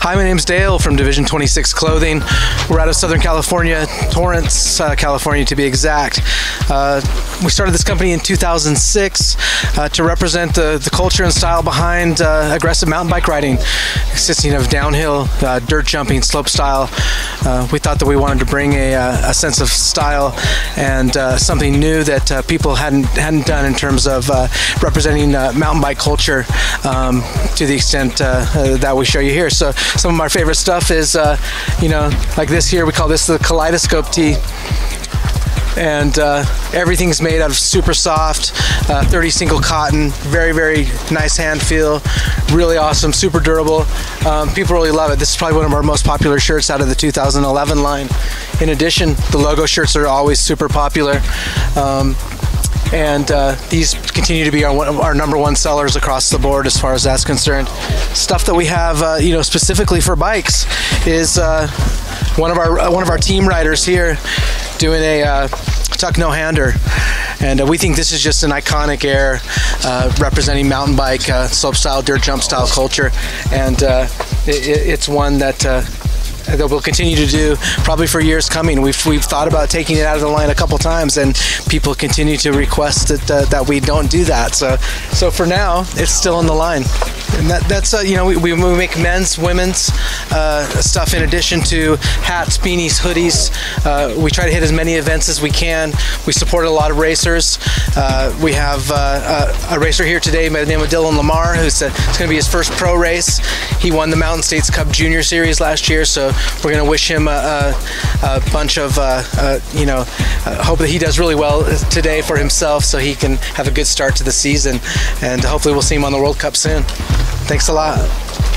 Hi, my name's Dale from Division 26 Clothing. We're out of Southern California, Torrance, California to be exact. We started this company in 2006 to represent the culture and style behind aggressive mountain bike riding, consisting of downhill, dirt jumping, slope style. We thought that we wanted to bring a sense of style and something new that people hadn't done in terms of representing mountain bike culture to the extent that we show you here. So some of my favorite stuff is, like this here, we call this the kaleidoscope tee. And everything's made out of super soft 30 single cotton, very, very nice hand feel, really awesome, super durable. People really love it. This is probably one of our most popular shirts out of the 2011 line. In addition, the logo shirts are always super popular. And these continue to be our number one sellers across the board as far as that's concerned. Stuff that we have, specifically for bikes is one of our team riders here doing a tuck no-hander, and we think this is just an iconic air representing mountain bike, slope style, dirt jump style culture, and it's one that we'll continue to do probably for years coming. We've thought about taking it out of the line a couple times, and people continue to request that we don't do that. So for now, it's still in the line. And that's we make men's, women's stuff in addition to hats, beanies, hoodies. We try to hit as many events as we can. We support a lot of racers. We have a racer here today by the name of Dylan Lamar, it's going to be his first pro race. He won the Mountain States Cup Junior Series last year, so we're going to wish him a bunch of hope that he does really well today for himself, so he can have a good start to the season, and hopefully we'll see him on the World Cup soon. Thanks a lot.